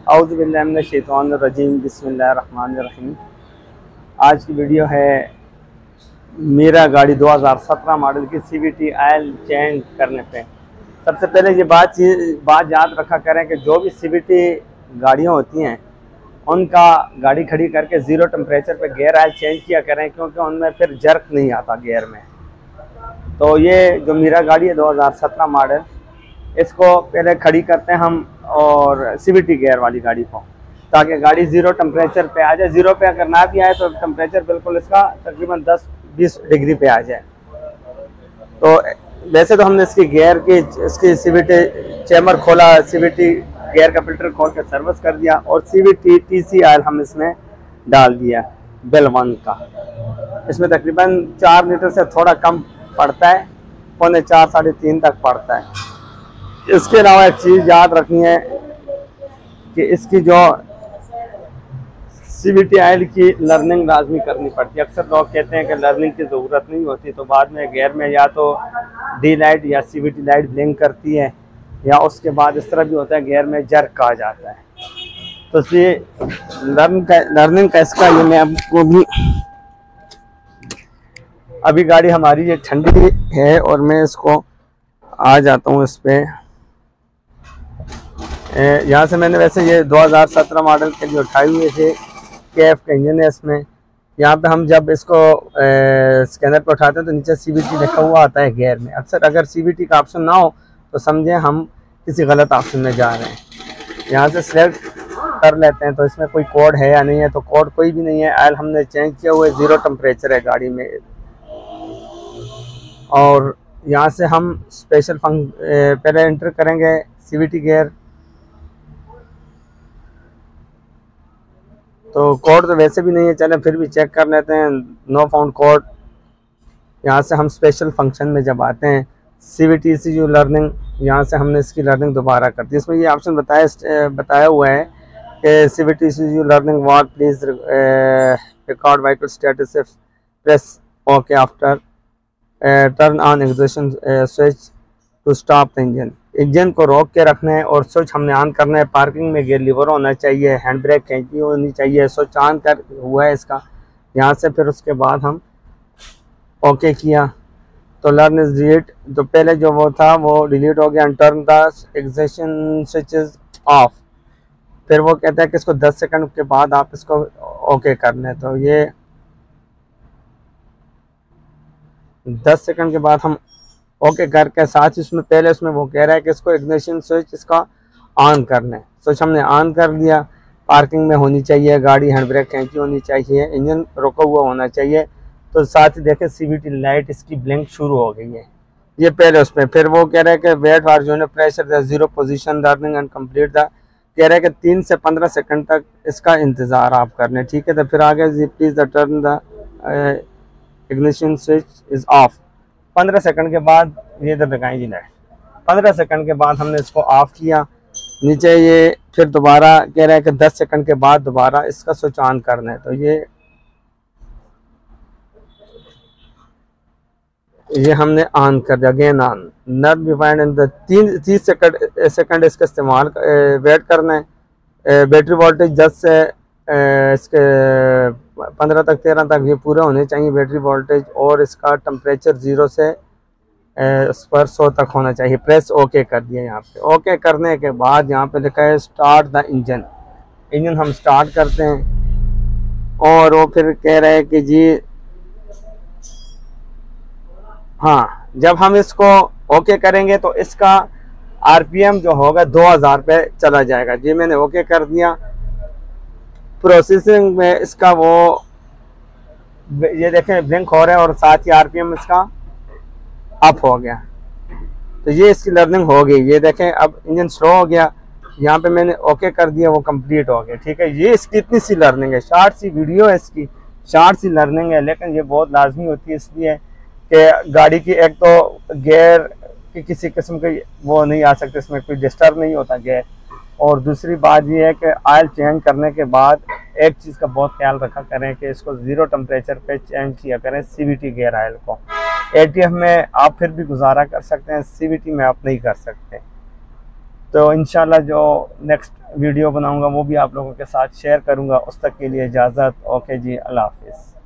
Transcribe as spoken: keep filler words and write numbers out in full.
औज़ु बिल्लाहि मिनश शैतानिर रजीम बिस्मिल्लाहिर रहमानिर रहीम। आज की वीडियो है मेरा गाड़ी दो हज़ार सत्रह मॉडल की C V T oil change करने पे। सबसे पहले ये बात बात याद रखा करें कि जो भी सी वी टी गाड़ियाँ होती हैं उनका गाड़ी खड़ी करके ज़ीरो टेम्परेचर पे गियर ऑयल चेंज किया करें, क्योंकि उनमें फिर जर्क नहीं आता गियर में। तो ये जो मेरा गाड़ी है दो हज़ार सत्रह मॉडल, इसको पहले खड़ी करते हैं हम और सी वी टी गियर वाली गाड़ी को, ताकि गाड़ी ज़ीरो टेम्परेचर पे आ जाए। ज़ीरो पे अगर ना भी आए तो टेम्परेचर बिल्कुल इसका तकरीबन दस बीस डिग्री पे आ जाए। तो वैसे तो हमने इसकी गियर की इसकी सी वी टी चैम्बर खोला, सी वी टी गियर का फिल्टर खोल के सर्विस कर दिया और C V T T C oil हम इसमें डाल दिया बेल वन का। इसमें तकरीबन चार लीटर से थोड़ा कम पड़ता है, पौने चार साढ़े तीन तक पड़ता है। इसके अलावा एक चीज़ याद रखनी है कि इसकी जो सी वी टी ऑयल की लर्निंग लाजमी करनी पड़ती है। अक्सर लोग कहते हैं कि लर्निंग की ज़रूरत नहीं होती, तो बाद में गियर में या तो डी लाइट या C V T light blink करती है, या उसके बाद इस तरह भी होता है गियर में जर्क आ जाता है। तो इसलिए लर्न का लर्निंग का इसका ये मैं आपको भी अभी गाड़ी हमारी ये ठंडी है और मैं इसको आ जाता हूँ इस पर। यहाँ से मैंने वैसे ये दो हज़ार सत्रह मॉडल के लिए उठाए हुए थे, के एफ का इंजन है इसमें। यहाँ पे हम जब इसको स्कैनर पे उठाते हैं तो नीचे सी वी टी लिखा हुआ आता है गियर में। अक्सर अगर सी वी टी का ऑप्शन ना हो तो समझें हम किसी गलत ऑप्शन में जा रहे हैं। यहाँ से सिलेक्ट कर लेते हैं तो इसमें कोई कोड है या नहीं है, तो कोड कोई भी नहीं है। ऑयल हमने चेंज किया हुआ है, ज़ीरो टेम्परेचर है गाड़ी में। और यहाँ से हम स्पेशल फंक पहले एंटर करेंगे सी वी टी गियर। तो कोड तो वैसे भी नहीं है, चलें फिर भी चेक कर लेते हैं। No found code. यहाँ से हम स्पेशल फंक्शन में जब आते हैं सी वी टी सी जो लर्निंग, यहाँ से हमने इसकी लर्निंग दोबारा कर दी। इसमें ये ऑप्शन बताया बताया हुआ है कि सी वी टी सी जो learning what please record vital status press okay after turn on ignition switch to stop the engine. Engine को रोक के रखना है और स्विच हमने ऑन करना है। पार्किंग में गियर लीवर होना चाहिए, हैंड ब्रेक खींचनी होनी चाहिए। स्विच ऑन कर हुआ है इसका। यहाँ से फिर उसके बाद हम ओके किया तो लर्न इज डिलीट, तो पहले जो वो था वो डिलीट हो गया। Turn the ignition switch is off. फिर वो कहता है कि इसको दस सेकंड के बाद आप इसको ओके कर लें। तो ये दस सेकंड के बाद हम ओके करके साथ ही उसमें पहले उसमें वो कह रहा है कि इसको इग्निशन स्विच इसका ऑन करना है। स्विच हमने ऑन कर दिया। पार्किंग में होनी चाहिए गाड़ी, हैंड ब्रेक खींची होनी चाहिए, इंजन रुका हुआ होना चाहिए। तो साथ ही देखें सी वी टी लाइट इसकी ब्लिंक शुरू हो गई है, ये पहले उसमें। फिर वो कह रहा है कि वेट फॉर जो pressure zero position learning and complete the, कह रहा है कि तीन से पंद्रह सेकंड तक इसका इंतज़ार आप कर लें, ठीक है। तो फिर आगे please the turn the ignition switch is off. पंद्रह सेकंड के बाद ये इधर लगाएं जी लाइट। पंद्रह सेकंड के बाद हमने इसको ऑफ किया। नीचे ये फिर दोबारा कह रहा है कि दस सेकंड के बाद दोबारा इसका स्विच ऑन करना है। तो ये ये हमने ऑन कर दिया, again on. Not defined in the तीन तीस सेकंड सेकंड इसका इस्तेमाल वेट करना है। बैटरी वोल्टेज दस से इसके पंद्रह तक तेरह तक ये पूरे होने चाहिए बैटरी वोल्टेज, और इसका टेम्परेचर ज़ीरो से इस पर सौ तक होना चाहिए। प्रेस ओके कर दिया। यहाँ पे ओके करने के बाद यहाँ पे लिखा है स्टार्ट द इंजन। इंजन हम स्टार्ट करते हैं और वो फिर कह रहे हैं कि जी हाँ, जब हम इसको ओके करेंगे तो इसका आर पी एम जो होगा दो हज़ार पे चला जाएगा। जी मैंने ओके कर दिया। प्रोसेसिंग में इसका वो ये देखें ब्लिंक हो रहा है और साथ ही आर पी एम इसका अप हो गया। तो ये इसकी लर्निंग हो गई। ये देखें अब इंजन स्लो हो गया। यहाँ पे मैंने ओके कर दिया, वो कंप्लीट हो गया, ठीक है। ये इसकी इतनी सी लर्निंग है, शार्ट सी वीडियो है इसकी, शार्ट सी लर्निंग है, लेकिन ये बहुत लाजमी होती है इसलिए कि गाड़ी की एक तो गियर की किसी किस्म के वो नहीं आ सकते, इसमें कोई डिस्टर्ब नहीं होता गियर। और दूसरी बात ये है कि ऑयल चेंज करने के बाद एक चीज़ का बहुत ख्याल रखा करें कि इसको ज़ीरो टेम्परेचर पे चेंज किया करें C V T gear oil को। ए टी एफ में आप फिर भी गुजारा कर सकते हैं, सी वी टी में आप नहीं कर सकते। तो इंशाल्लाह जो नेक्स्ट वीडियो बनाऊंगा वो भी आप लोगों के साथ शेयर करूंगा। उस तक के लिए इजाज़त। ओके जी, अल्लाह हाफिज़।